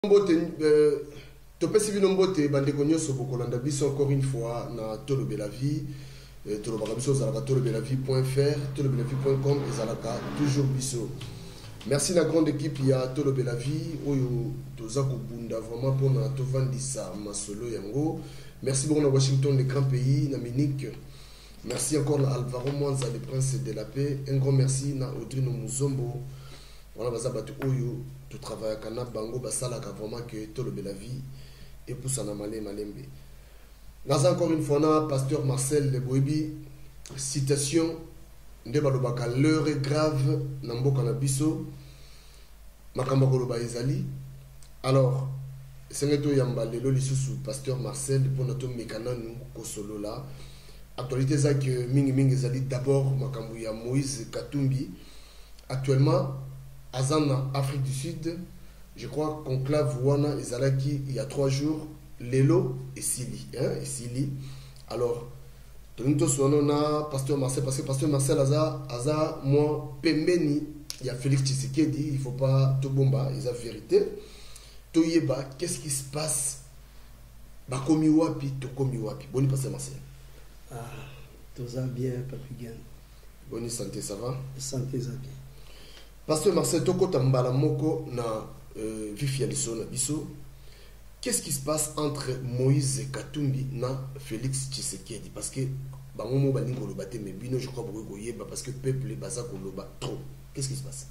Topesi binombote bandeko nyonso bokolanda biso encore une fois na Tolo Belavie tolobaka biso ozalaka tolobelavie.fr tolobelavie.com ezalaka toujours biso. Merci la grande équipe ya Tolo Belavie oyo toza kobunda vraiment pona tovandisa masolo yango. Merci beaucoup na Washington, les grands pays, na Munich. Merci encore à Alvaro Mwanza, le prince de la paix. Un grand merci na Audrino Muzombo. Voilà, bazabatu oyo tu travailles à Kana Bango Basala vraiment que Tolo Belavie et pour ça na malembe. Là encore une fois na pasteur Marcel Leboebi citation de balobaka l'heure est grave na mboka na biso makamba koloba ezali. Alors sengeto yamba lelo lisusu pasteur Marcel pour notre mekana nous kosolo là actualité ça que mingi ezali d'abord makambo ya Moïse Katumbi actuellement Azana, Afrique du Sud, je crois conclave Wana Ezalaki il y a 3 jours, Lelo et Sili. Et Sili. Alors, Tonito Swanona, Pasteur Marcel, parce que Pasteur Marcel Aza, moi, Pembeni, il y a Félix Tshisekedi, il ne faut pas tout bomba, il y a vérité. Toyeba, qu'est-ce qui se passe? Bakomi wapi, tokomi wapi. Boni Pasteur Marcel. Ah, tout ça bien, Papigan. Bonne santé, ça va? Santé, ça bien. Pasteur Marcel, Toko Tambala Moko na Vifialiso na Biso. Qu'est-ce qui se passe entre Moïse Katumbi na Félix Tshisekedi? Parce que bangomo balingo lobate mais bino je crois beaucoup yeba parce que peuple baza koloba trop. Qu'est-ce qui se passe?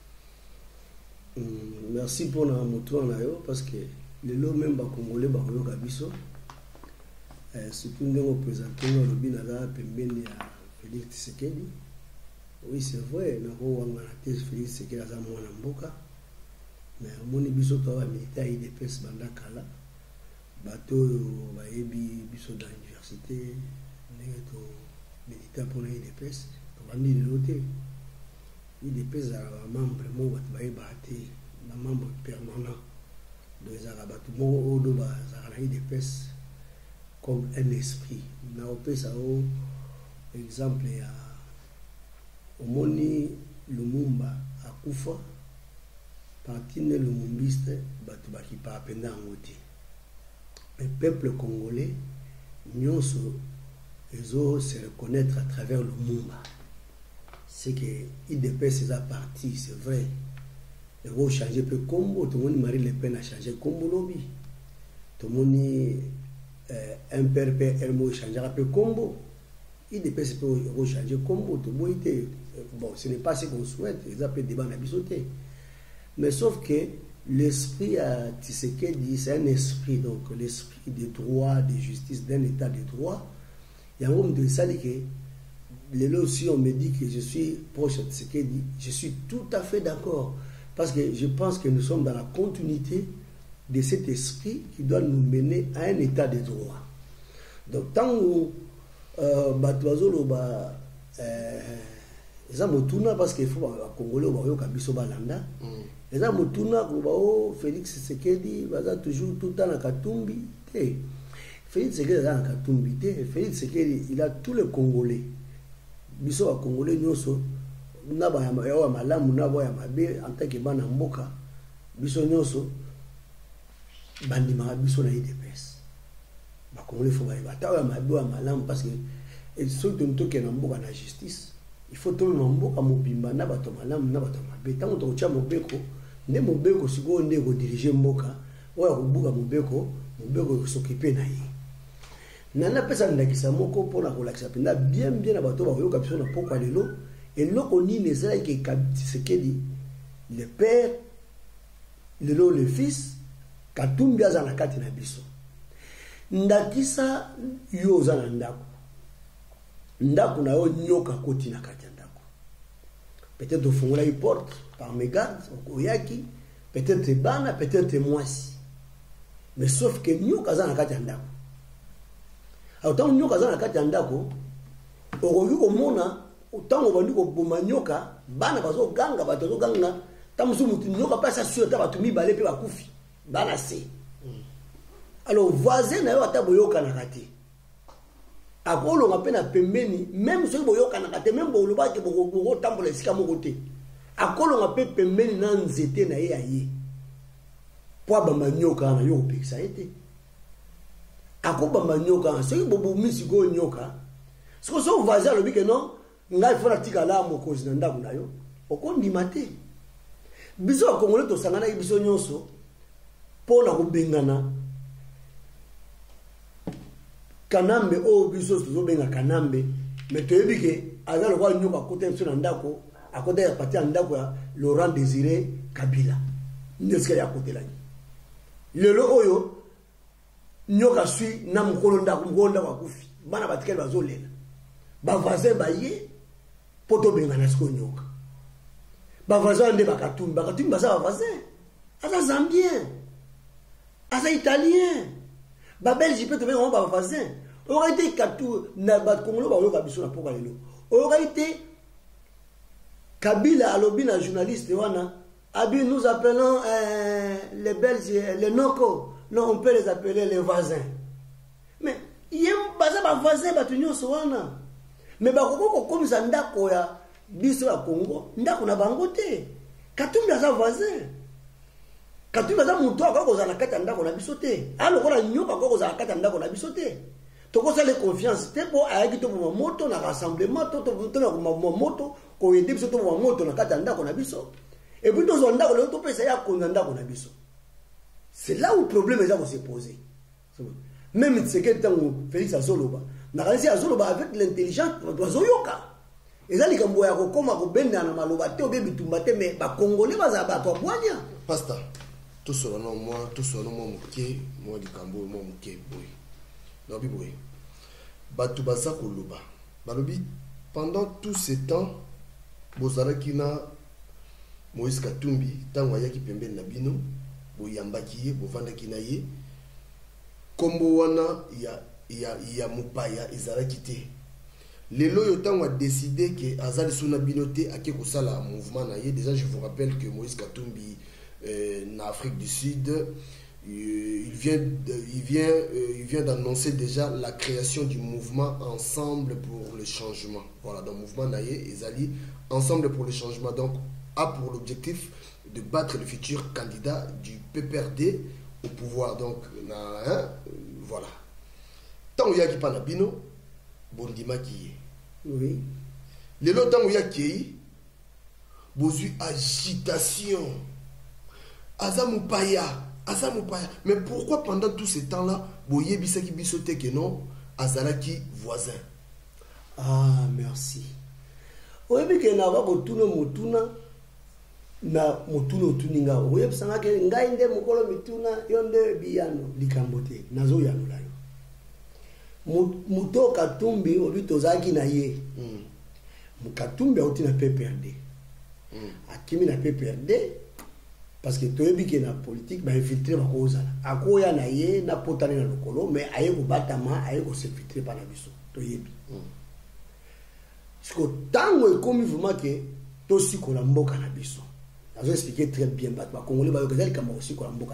Merci pour na moto na yo parce que le lot même ba congolais ba yo kabiso. Surtout ndenge présenter no lobina za pembeni ya Félix Tshisekedi. Oui, c'est vrai, nous avons Félix Tshisekedi aza mwana mboka, mais moni biso to ba militaire IDPS banda kala bato bayebi biso dans l'université ndenge to militaire pour IDPS to bandi loté IDPS a membre mo bato bayeba te na membre permanent de za bato mo odo ba za na IDPS comme un esprit na opesa o exemple ya Omoni Lumumba akufa partine lumumbiste batu bakipa apenda ngoti. Le peuple congolais nyonso ezo se reconnaître à travers Lumumba. C'est que IDPS c'est la partie, c'est vrai. Et vous changer peu combo, tout le monde Marie Le Pen a changé combo lobby. Tout le monde un père Elmo changera peu combo. IDPS peut changer combo, tout le monde bon, ce n'est pas ce qu'on souhaite, ils appellent débat n'abisoté. Mais sauf que l'esprit à Tshisekedi, c'est un esprit, donc l'esprit de droit, de justice, d'un état de droit. Il y a un homme de ça que là aussi on me dit que je suis proche de Tshisekedi, je suis tout à fait d'accord. Parce que je pense que nous sommes dans la continuité de cet esprit qui doit nous mener à un état de droit. Donc tant où eza motuna parce que faut ba congolais ba yo kabiso balanda eza motuna ko ba o Félix Tshisekedi baza toujours tout temps na Katumbi te Félix Tshisekedi na Katumbi te Félix Tshisekedi il a tous les congolais biso ba congolais nyonso na ba ya malamu na ba ya mabe en tant que bana mboka biso nyonso bandima biso na IDPS ba congolais faut ba ta ya mabe ya malamu parce que et surtout tout que na mboka na justice. Il faut tout le monde à Mobimba, Nabato Malam, Nabato Mabé. Tant que tu as Mobeko, ne Mobeko, si vous voulez diriger Moka, ou à Mbuga Mobeko, Mobeko s'occuper naï. Nana pesa ndakisa moko pour la relaxer. Bien abato ba yo kapso na poko lelo et loko ni nezala ke Tshisekedi le père lelo le fils Katumbi aza na kati na biso. Ndakisa yo za na ndako. Ndako na yo nyoka koti na kati ndako. Peut-être ofungola une porte par mes gardes, okoyaki, peut-être bana, peut-être mwasi. Mais sauf que nyoka za na kati ndako. Autant nyoka za na kati ndako, okoki komona autant obandi ko boma nyoka, bana bazo ganga bazo ganga, tamusu mutu nyoka pasa sur ta batu mibale pe bakufi. Bana se. Alors voisin na yo ataboyoka na kati. Akolo ngapena pembeni même ceux boyoka na kate même boloba ke boko tambola sika moko te akolo ngape pembeni na nzete na ye aye po bamba nyoka na yo pekisa ete ako bamba nyoka c'est bobo misiko nyoka so vaza lobi que non ngai fona tika la mokozi na ndako na yo okondima te biso akongole to sangana biso nyonso pona kubengana kanambe o biso to benga kanambe mais toyebi ke azalo kwa nyoka kote biso na ndako akote ya parti ya ndako ya Laurent Désiré Kabila ndeska ya kote la lelo oyo nyoka sui na mukolo ndako kwa kufi bana batikeli bazolela bavaze baye poto bengana siko nyoka bavaze nde bakatumbi baza bavaze asa zambien asa italien ba belge peut benga bavaze aurait été katu na ba kongolo ba yoka biso na poka lelo aurait été Kabila alobi na journaliste wana abi nous appelons les belges les noko non on peut les appeler les voisins mais yem baza ba voisins batunyo so wana mais ba kokoko komisa ndako ya biso ya Congo ndako na bango te katumbi aza voisin katumbi aza muto akoko za na kata ndako na biso te alo kona nyoka akoko za na kata ndako na biso te toko sa le confiance te po ayaki to mo moto na rassemblement to na mo moto ko yende biso to mo moto na kata ndako na biso et puis to zo ndako le to pesa ya konza ndako na biso c'est là où le problème est à se poser même c'est que tant Félix Azoloba na kanisi Azoloba avec l'intelligence dozo yoka ezali kambo ya kokoma ko benda na maloba te obe bitumba te mais ba congolais baza ba to bwanya pasteur tout solo non moi muke moi di kambo moi muke boy non bi boy batu baza koloba balobi pendant tout ce temps bozala kina Moïse Katumbi tango ayaki pembeni na bino boyambaki ye bovandaki na ye kombo wana ya mupaya ezalaki te lelo yo tango a décidé que azali suna bino te ake kosala mouvement na ye. Déjà je vous rappelle que Moïse Katumbi en Afrique du Sud il vient d'annoncer déjà la création du mouvement Ensemble pour le changement. Voilà, donc mouvement na ye ezali Ensemble pour le changement, donc a pour l'objectif de battre le futur candidat du PPRD au pouvoir. Donc, voilà. Tant qu'il y a qui parle bino, bondima qui est. Oui. Les lots tant qu'il y a qui est, bozu agitation. Azamupaya. Mais pourquoi pendant tout ce temps-là, boye bisaki bisote que non, azalaki voisin? Ah, merci. Oyebi ke na ba botuna motuna na motuno tuninga oye bisanga ke ngai nde mokolo mituna yonde biyano likambote nazo yano layo muto Katumbi obi tozaki na ye Katumbi oti na PPRD akimi na PPRD parce que toyebi ke na politique ba infiltrer ba kozala akoya na ye na potane na lokolo mais aye ko batama aye ko s'infiltrer pa na biso toyebi siko tango ekomi vraiment ke to sikola mboka na biso. Je vais expliquer très bien. Les Congolais aussi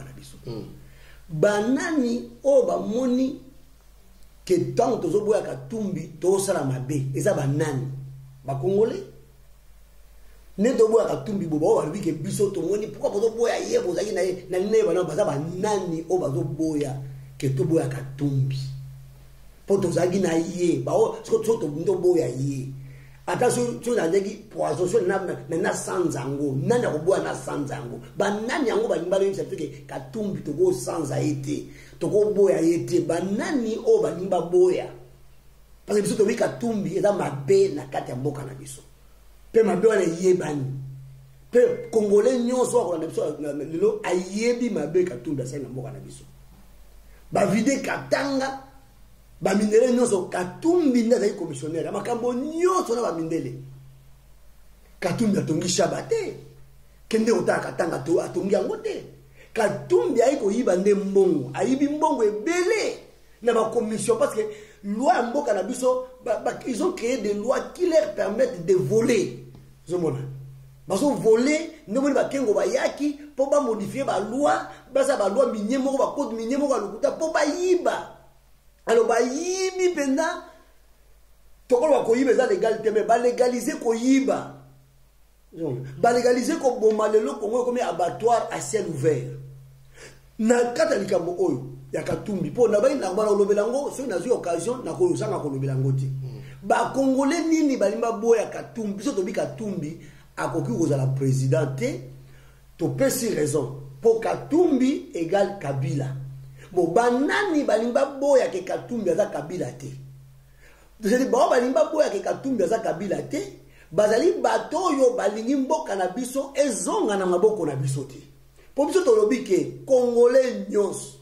banani o ba moni que tant to zoboya Katumbi to sala mabe eza banani ba Congolais ne to boya Katumbi bobo wa ke biso to moni pourquoi bozo boya ye bozaki na ye na ne bana baza banani o bazo boya ke to boya Katumbi po to zaki na ye ba o so to ndo boya ye. Attention, tu as dit poison, tu as sans ango, nana ko na sans ango. Ba nani ango ba nimba une certain que Katumbi to go sans a été, to go boya été, ba nani o ba nimba boya. Parce que biso to wi Katumbi eza mabe na kati ya mboka na biso. Pe mabe wana yebani. Pe Congolais nyonso ko na biso lelo ayebi mabe Katumbi asa na mboka na biso. Ba vide Katanga ba mindele nyonso Katumbi nda zai commissionnaire makambo nyonso na ba mindele Katumbi atongi shabate kende otaka Katanga to atongi yango te. Katumbi ayiko yiba nde mbongo ayibi mbongo ebele na ba commission parce que loi mboka na biso ils ont créé des lois qui leur permettent de voler. Zomona baso voler ndemo ba kengo ba yaki po ba modifier ba loi basa ba loi minyemo ba code minyemo ba lokuta po ba yiba. Alors ba yibi penda tokolo ko yiba za légalité mais ba légaliser ko yiba ba légaliser ko bomba lelo ko ngoy comme abattoir à ciel ouvert na kata likambo oyo ya Katumbi po na bai na bala lobelango so na occasion na ko sanga ko lobelango ti ba congolais nini balimba boya Katumbi biso to bi Katumbi akoki kozala président te to pesi raison pour Katumbi égale Kabila bon banani balimba boya ke Katumbi aza Kabila te c'est ba balimba boya ke Katumbi aza Kabila te bazali bato yo balingi mboka na biso ezonga na maboko na biso te pour biso to lobi ke congolais nyos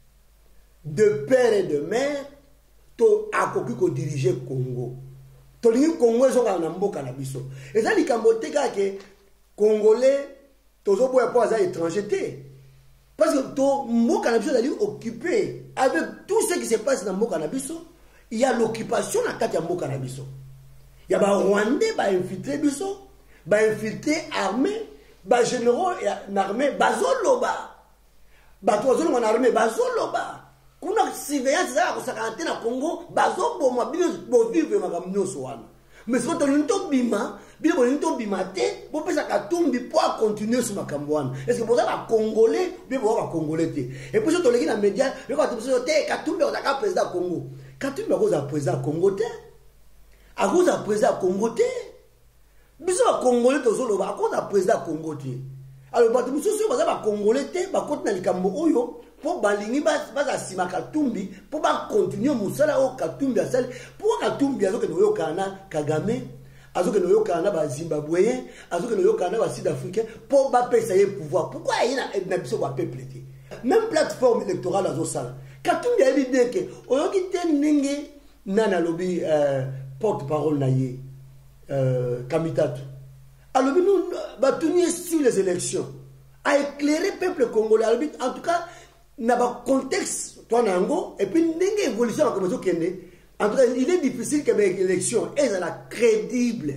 de père et de mère to akoki ko diriger Congo to lingi Congo ezonga na mboka na biso ezali kambote ka ke congolais tozo boya po aza étranger te parce que to mboka na biso ezali occupé avec tout ce qui se passe na mboka na biso il y a l'occupation na kati ya mboka na biso il y a ba Rwandais ba infiltré biso ba infiltré armée ba généraux na armée bazoloba ba tozolo na armée bazoloba kuna surveillance za ko sakante na Congo bazoboma bino bo vivre makamnyo wana mais so to nto bima bino bo nto bima te bo pesa Katumbi pour continuer sur makambo wana est-ce que pour ça ba congolais bino ba congolais te et puis so to leki na média yo ka to te Katumbi o ka président Congo Katumbi ko za président Congo te a cause à président Congo te biso ba congolais to zolo ba cause à président Congo te alors ba biso so ba congolais te ba kotina likambo oyo pour balingi baza sima Katumbi pour ba continuer musala o Katumbi asali pour Katumbi azoke no yokana Kagame azoke no yokana ba Zimbabwe azoke no yokana ba Sud-Africain pour ba pesa ye pouvoir pourquoi il na biso ba peuple te même plateforme électorale azosala Katumbi a dit que oyoki te ningi nana lobi porte-parole na ye Kamitatu alobi nous batuni sur les élections a éclairé peuple congolais en tout cas na ba contexte toi nango et puis ndenge évolution la commence kende en tout cas il est difficile que les élections elles soient crédibles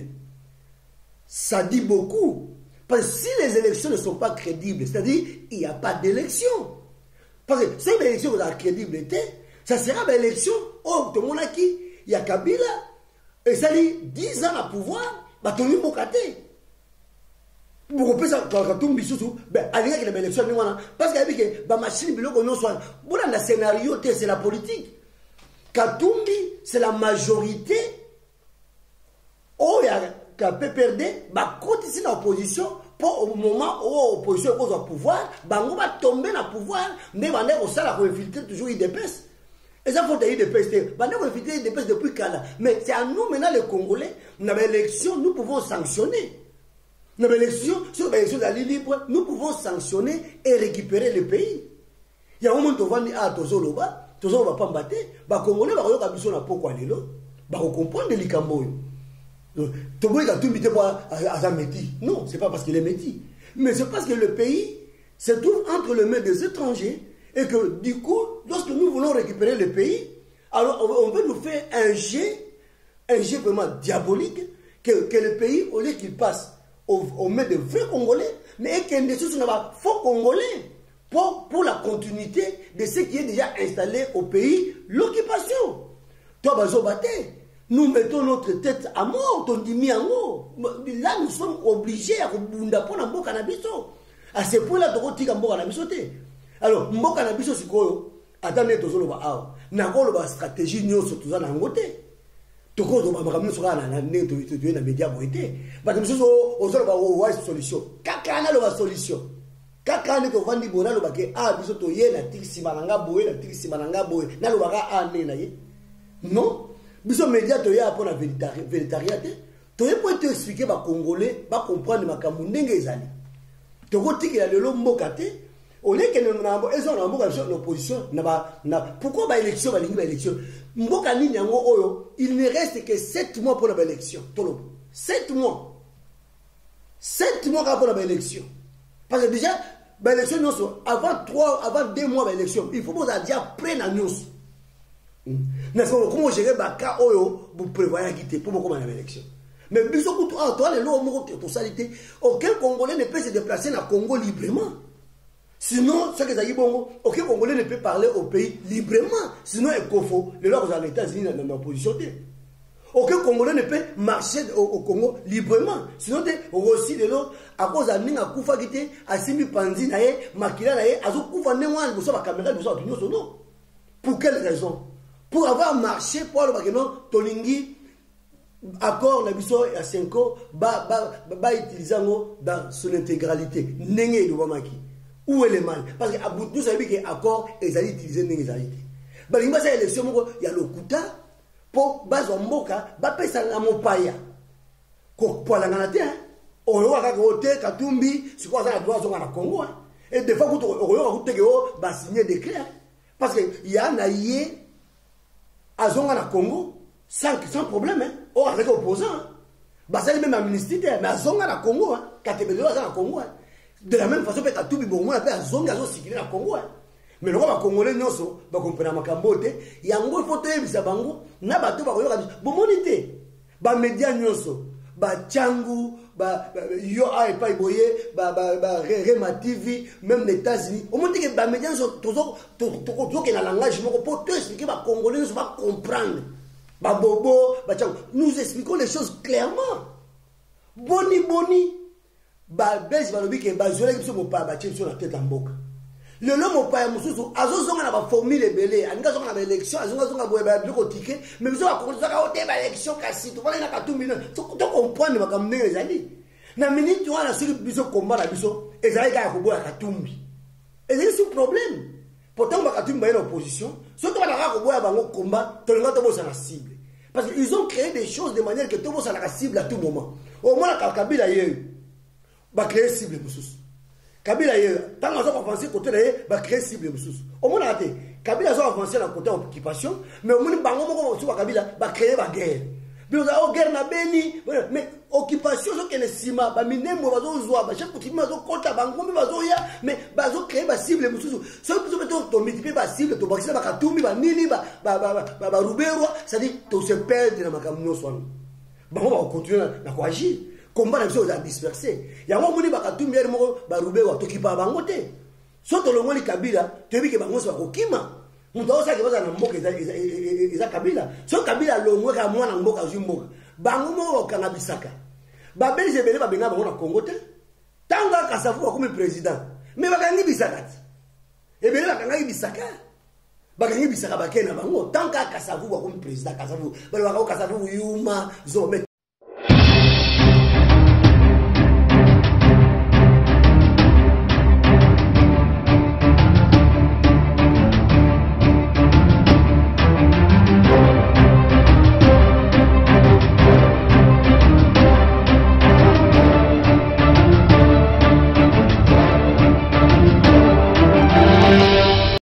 ça dit beaucoup parce que si les élections ne sont pas crédibles c'est-à-dire il n'y a pas d'élection parce que si les élections sont crédibles ça sera une élection oh tout le monde qui il y a Kabila et ça dit 10 ans à pouvoir bah tout le monde kate pour que ça Katumbi sous ben aller avec les élections parce qu'il y a que ba machine biloko non soit bon dans le scénario c'est la politique Katumbi c'est la majorité oh il y a PPRD ba côté ici l'opposition pour au moment où l'opposition pose au pouvoir bango va tomber dans le pouvoir mais va au ça la infiltrer toujours IDPS et ça faut des IDPS va infiltrer IDPS depuis quand mais c'est à nous maintenant les Congolais dans l'élection nous pouvons sanctionner. Dans l'élection, sur l'élection de libre, nous pouvons sanctionner et récupérer le pays. Il y a un moment où on dit ah tozoloba pas mbatté, ba congolais ba yoka biso na poko alelo, ba comprendre les likambo. Toboy ka tumbi te ba azameti. Non, c'est pas parce qu'il est métis, mais c'est parce que le pays se trouve entre les mains des étrangers et que du coup, lorsque nous voulons récupérer le pays, alors on veut nous faire un jet vraiment diabolique que le pays au lieu qu'il passe au mains de vrais Congolais, mais qu'il y ait des choses faux Congolais pour la continuité de ce qui est déjà installé au pays, l'occupation. Toi, nous mettons notre tête à mort, ton dimi à mort. Là, nous sommes obligés à rebondir pour la mboka nabiso. À ce point-là, tu vas dire mboka nabiso. Alors, mboka nabiso, c'est quoi? Attendez, tu vas dire, la stratégie, nous sommes tous en angoté. Toko to bamakamno soka na neto to na media boité ba comme ça o zo ba wa solution kaka na lo ba solution kaka ne to vandi bona lo ba ke a biso to ye na tiksi malanga boye na lo ba ka a ne na ye non biso media to ya pour la véritariété to ye pour te expliquer ba congolais ba comprendre makambo ndenge ezali toko tikela lelo mboka te au lieu que nous n'avons pas l'opposition pourquoi ba élection ba lingi ba élection mboka nini yango oyo il ne reste que 7 mois pour l'élection 7 mois pour l'élection parce que déjà l'élection avant 2 mois l'élection il faut que vous déjà prenne la news n'est-ce pas comment gérer ba cas oyo vous prévoyez quitter pour comment l'élection mais biso kutu toi les lois moko to salité aucun Congolais ne peut se déplacer dans Congo librement. Sinon, ce que ça dit bon, aucun Congolais ne peut parler au pays librement. Sinon, il faut les lois aux États-Unis dans l'opposition. Aucun Congolais ne peut marcher au Congo librement. Sinon, aussi de l'autre, à cause de Ninga Koufa qui était à Simi Panzi, Makila, Azo Koufa, Néwan, vous savez, la caméra, vous savez, non. Pour quelle raison? Pour avoir marché, pour avoir Tolingi, accord, la biso à 5 ans, utilisant dans son intégralité. Nenge de Wamaki. Où est le mal? Parce qu'à bout de nous, savons que l'accord est utilisé dans les alliés. Il y a l'élection, il y a le Kouta, pour bazo mboka, pesa na mopaya. Pour la ganate, on va voter Katumbi, c'est quoi ça la droit à la Congo. Et des fois, on va signer des clés. Parce qu'il y a un allié à la Congo, sans problème. On avec opposant. C'est même amnistie, mais à la Congo, à la Congo. De la même façon, Katumbi, on a fait à Zonga, à la Congo. Mais le roi congolais nyonso ba comprendre makambo te yango faut te bisa bango na bato ba koyoka bo monité ba média nyonso ba Tchangu ba yo ai pa boye ba Rema TV même les États-Unis on montre que ba média nyonso toujours que la langage moko pour te expliquer ba congolais nyonso ba comprendre ba bobo ba Tchangu nous expliquons les choses clairement boni ba belge ba lobi ke ba zola biso mo pa ba tchenso na tête en boka. Le nom au paya mususu azozonga na ba formule belé anga zonga na élection azonga boye ba biloko ticket mais biso ba kongoza ka ote ba élection kasi to wana na Katumbi to comprendre ba kamne les ali na minute wana sur biso combat na biso ezali ka ko boya Katumbi ezali sous problème pourtant ba Katumbi ba en opposition surtout ba na ko boya bango combat to linga to bosa na cible parce qu'ils ont créé des choses de manière que to bosa na cible à tout moment au moins la Kabila yé ba créer cible mususu Kabila tant qu'on a avancé côté là va créer cible mususu au moins raté Kabila a avancé dans côté occupation mais au moins bango moko sur Kabila va créer la guerre mais on a guerre na beni mais occupation so que les sima ba minembo bazo zwa ba chaque petit bazo kota bango mi bazo ya mais bazo créer ba cible mususu so biso beto to multiplier ba cible to bakisa ba Katumbi ba nini ba Ruberwa ça dit to se perdre na makamno swan bango ba continuer na ko agir combat na biso za disperser ya mo moni ba Katumbi yeri moko ba Ruberwa to kipa bango te so to longoli Kabila to bi ke bango so ko kima muto osa ke baza na mboka eza Kabila so Kabila longwe ka mwana mboka zu mboka bango mo okanga bisaka ba belge bele ba benga bango na Congo te tanga kasafu ko comme président mais ba kangi bisaka e bele ba kangi bisaka ba kena bango tanga kasafu ko comme président kasafu ba ba kasafu yuma zo mais